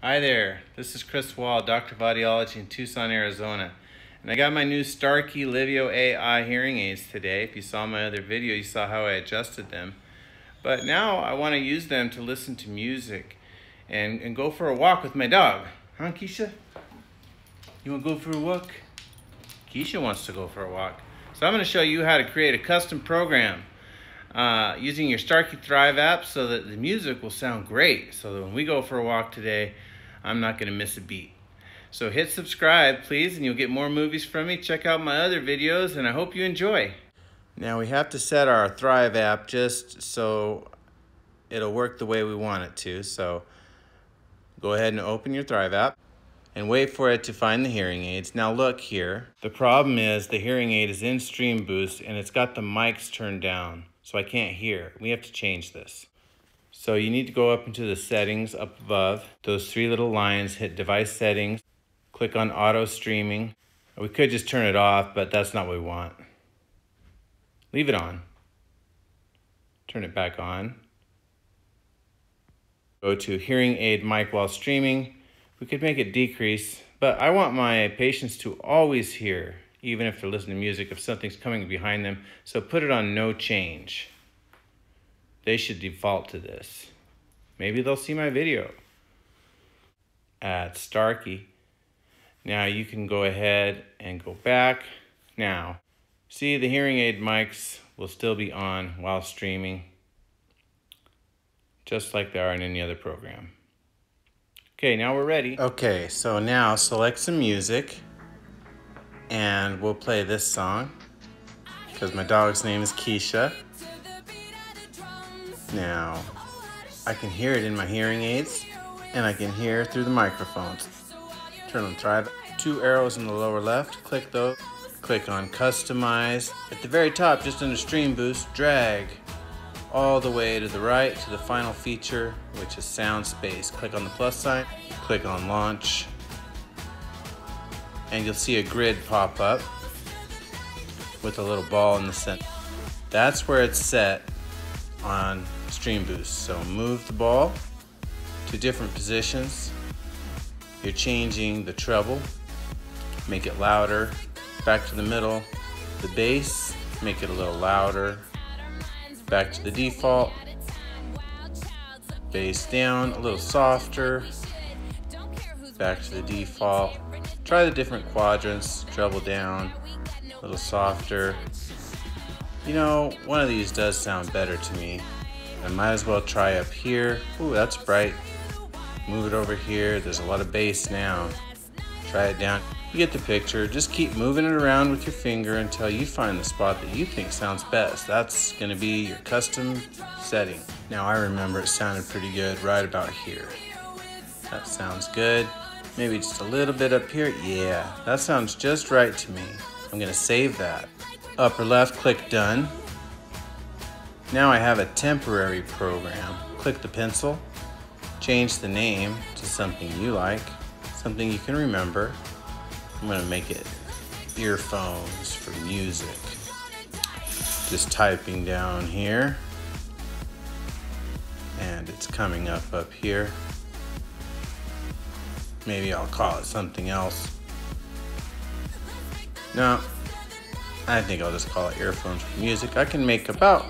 Hi there, this is Chris Wall, Doctor of Audiology in Tucson, Arizona. And I got my new Starkey Livio AI hearing aids today. If you saw my other video, you saw how I adjusted them. But now I want to use them to listen to music and go for a walk with my dog. Huh, Keisha? You want to go for a walk? Keisha wants to go for a walk. So I'm going to show you how to create a custom program using your Starkey Thrive app so that the music will sound great. So that when we go for a walk today, I'm not going to miss a beat. So hit subscribe, please, and you'll get more movies from me. Check out my other videos, and I hope you enjoy. Now we have to set our Thrive app just so it'll work the way we want it to. So go ahead and open your Thrive app and wait for it to find the hearing aids. Now look here. The problem is the hearing aid is in Stream Boost and it's got the mics turned down, so I can't hear. We have to change this. So you need to go up into the settings up above. Those three little lines, hit device settings, click on auto streaming. We could just turn it off, but that's not what we want. Leave it on. Turn it back on. Go to hearing aid mic while streaming. We could make it decrease, but I want my patients to always hear, even if they're listening to music, if something's coming behind them. So put it on no change. They should default to this. Maybe they'll see my video at Starkey. Now you can go ahead and go back. Now, see, the hearing aid mics will still be on while streaming, just like they are in any other program. Okay, now we're ready. Okay, so now select some music and we'll play this song because my dog's name is Keisha. Now, I can hear it in my hearing aids and I can hear through the microphones. Turn on Thrive. 2 arrows in the lower left, click those. Click on Customize. At the very top, just under Stream Boost, drag all the way to the right to the final feature, which is Sound Space. Click on the plus sign, click on Launch, and you'll see a grid pop up with a little ball in the center. That's where it's set on Stream Boost. So move the ball to different positions. You're changing the treble, make it louder, back to the middle. The bass, make it a little louder, back to the default. Bass down, a little softer, back to the default. Try the different quadrants, treble down, a little softer. You know, one of these does sound better to me. I might as well try up here. Ooh, that's bright. Move it over here. There's a lot of bass now. Try it down. You get the picture. Just keep moving it around with your finger until you find the spot that you think sounds best. That's going to be your custom setting. Now I remember it sounded pretty good right about here. That sounds good. Maybe just a little bit up here. Yeah, that sounds just right to me. I'm going to save that. Upper left, click Done. Now I have a temporary program. Click the pencil. Change the name to something you like, something you can remember. I'm going to make it earphones for music. Just typing down here. And it's coming up here. Maybe I'll call it something else. No, I think I'll just call it earphones for music. I can make about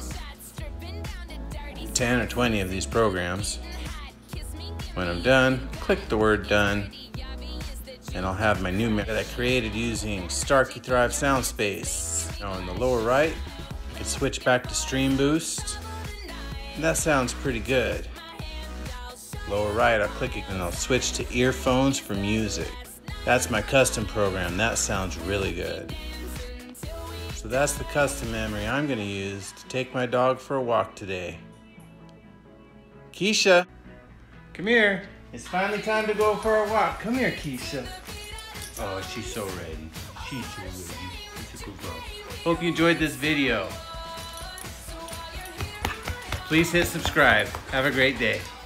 10 or 20 of these programs. When I'm done, click the word Done, and I'll have my new mix that I created using Starkey Thrive Sound Space. Now in the lower right, I can switch back to Stream Boost. That sounds pretty good. Lower right, I'll click it and I'll switch to earphones for music. That's my custom program. That sounds really good. So that's the custom memory I'm going to use to take my dog for a walk today. Keisha, come here. It's finally time to go for a walk. Come here, Keisha. Oh, she's so ready. She's so ready. She's a good girl. Hope you enjoyed this video. Please hit subscribe. Have a great day.